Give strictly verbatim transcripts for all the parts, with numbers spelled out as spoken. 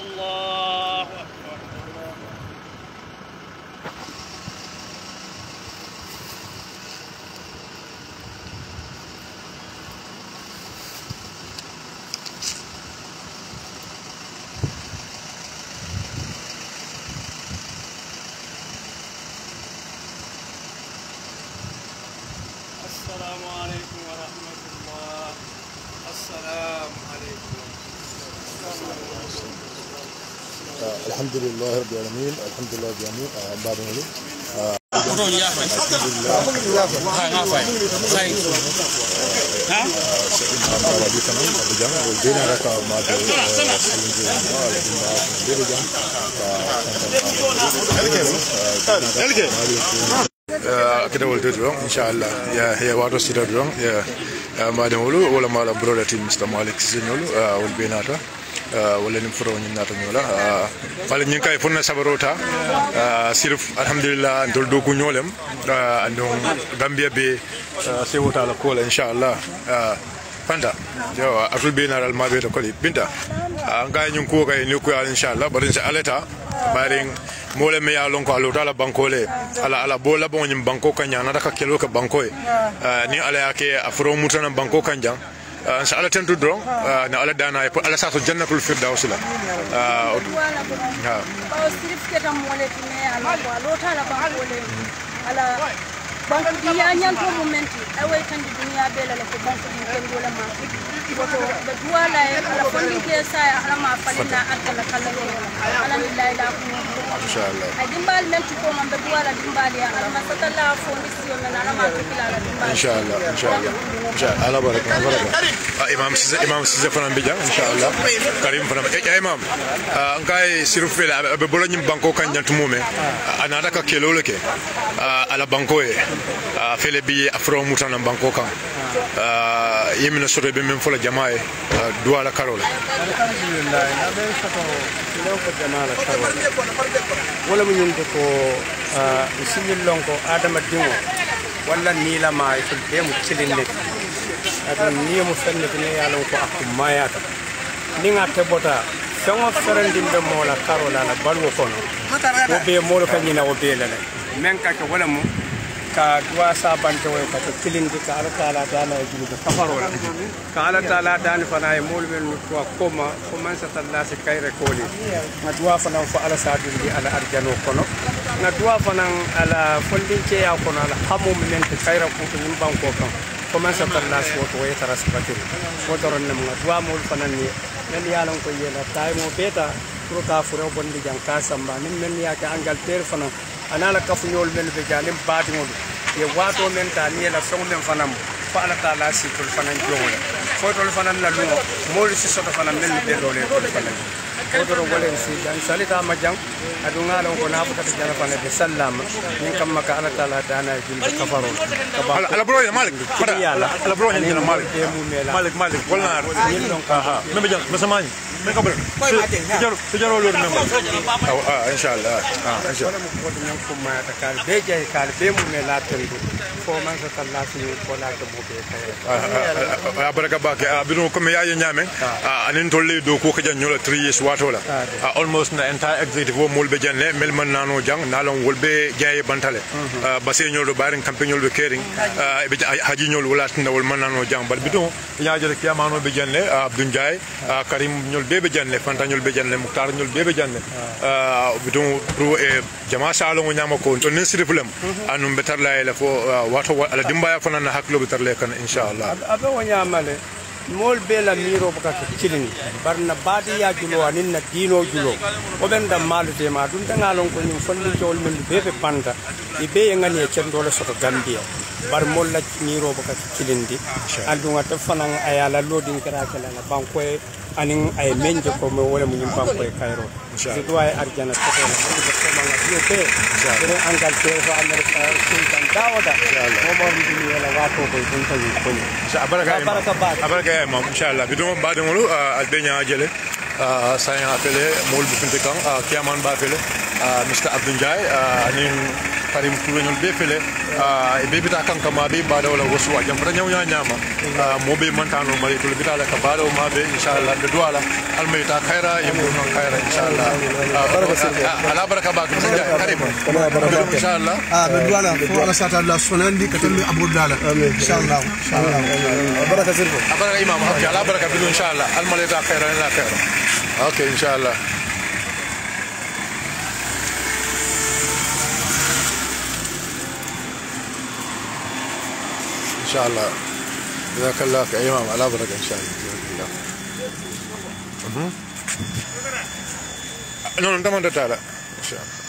الله أكبر. السلام عليكم ورحمة الله. السلام عليكم. الحمد لله رب العالمين. الحمد لله رب العالمين. بعد ما kita boleh tu insyaallah ya ya wato sida dong ya madam wulu wala mala brother team Mister Malik Sinyolu wol benata wala nim furo ni nata nyola fala nyin kay funna sabarota sirf alhamdulillah ndol do ko nyolem andon Gambia be sewota la ko insyaallah fanta yo atul benal mabe to koli binta nga nyun ko kay ni ko insyaallah barin sa aleta baring mole me ya lon ko alo dala bankole ala ala bola bon nyim banko kanya na daka kelo ka banko ni ala yake afro mutana banko kanja sa ala tentu drong na ala dana e ala sa so jannatul firdaus la ha ba sirif ke tam mole tine ala ko alo tala bankole ala banko diya nyanto momenti away tan di dunia bela la ko banko di ken gola ma woto be duwala e ala fondi ke sa ala ma falina akala kala ala ni la ila ko inshallah ay dimbal men ko man be duwala dimbal ya ala ma satalla fondi si on ala ma ko kila ala dimbal inshallah inshallah inshallah ala baraka baraka imam siza imam siza fana be jang inshallah karim fana e imam ngay siru fele be bolo nyim banko kan jantu mume anada ka kelo leke ala banko e fele bi afro mutana banko kan yemina soto be men fola jamaa e duwala karola alhamdulillah na be sato lo ko jamaa la karola wala mu ñun ko simil lonko adama dingo wala ni la ma ful be mu cilin nek adon ni mu fenne ne yalla ko ak mayata ni nga te bota songo ferandimbe mola karola la balwo kono wo be molo kanyina wo be lele men ka ko wala mu ka dua sabante way ka kilindi ka ala taala dana julu ka kafarola ka ala taala dani fana e mol men to koma ko man sa talla se kayre koli na dua fana fa ala sadu di ala arjano kono na dua fana ala fondince ya kono ala hamu men te kayra ko nim banko kan ko man sa talla so to way tarasbati ko doron nam na dua mol fana ni men yalan ko yela tay mo beta pro ka furo bondi jang ka samba nim men ya ka angal ter fana anala kafunyol men be jalim batingol ye wato men ta ni la song men fanam fa ala taala si tul fanan jowole fo tol fanan la lumo mol si soto fanan men be dole ko fanan ko do wolen si dan salita majam adunga la ko na futa jana fanan be sallama min kam maka ala taala dana jul kafaro ala bro ya malik fada ala bro ya ni malik malik malik wala ni don ka ha men be jang masamani men ka bro jaro jaro lo men ah inshallah ah inshallah ko do ñam ko ma ta kal be jey kal be mu me la tendu fo man sa talla si ko la ko bo be kay baraka ba ke bino ko me yaye nyame anin tolle do ko ko janyola three years watola almost na entire executive wo molbe janne mel man nano jang nalon wolbe jaye bantale basé nyolo barin campagne nyolo kering be haji nyolo wala tinda wol man nano jang bal bidon yaaje ke amano be janne abdou ndiaye karim nyol bebe janne fanta nyol be janne muktar nyol bebe janne bidon pro e jama salo ngo nyama ko to nesri problem anum betar la ila fo wato ala dimbaya fana na haklo betar le kan inshallah abe wonya male mol bela miro baka kilini barna badi ya julo anin na dino julo o ben dam malu de ma dum tanga lon ko nyum fondi jol men bebe panda ibe ngani e cendo le soto Gambia bar mol la miro baka kilindi andunga te fanan ayala loading kara kala na banko anin ay menje ko mo wala mun banko e kayro je dois arjana to ko ko manga yo te dere angal te fa america sultan dawada mo mo ni wala wato ko dun tan ko ni baraka baraka baraka ma inshallah bidon baade molu albenya jele saya appelé mol bu finti kan kiaman ba appelé Mister Abdou Ndiaye anin karim kuwenol be fele e be bita kanka ma be bada wala wasu wa jam ranyaw nya nyama mo be mantano mari to bita la ka bada ma be inshallah be duala almayta khaira yemu non khaira inshallah ala baraka ba karim inshallah ah be duala fo ala sata la sonandi katammi abou dala inshallah inshallah baraka sirko baraka imam ala baraka bi inshallah almayta khaira la khaira okay inshallah إن شاء الله جزاك الله خير يا إمام على بركة إن شاء الله جزاك الله نو أنت ما تتعالى إن شاء الله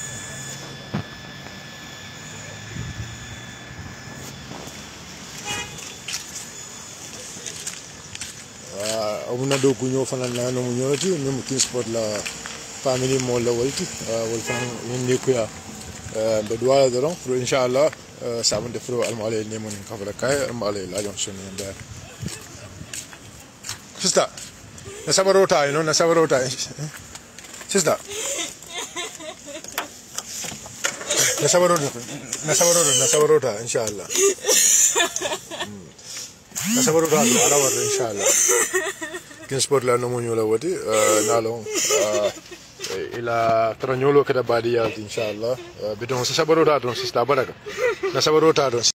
أبونا دو كنيو فنان نانو منيوتي نمكين سبورت لا فاميلي مولا ولتي والفان ينديكويا بدوا درون إن شاء الله سامن دفرو المالي نيمون كفر كاي المالي لا جون سوني ندا سيستا نسابروتا ينو نسابروتا سيستا نسابروتا نسابروتا نسابروتا ان شاء الله نسابروتا على ور ان شاء الله كن سبورت لا نمو نيولا ودي نالون إلى ترى نيولو كده بعديات إن شاء الله بدون سبروتا دون سيستا بركة نسبروتا دون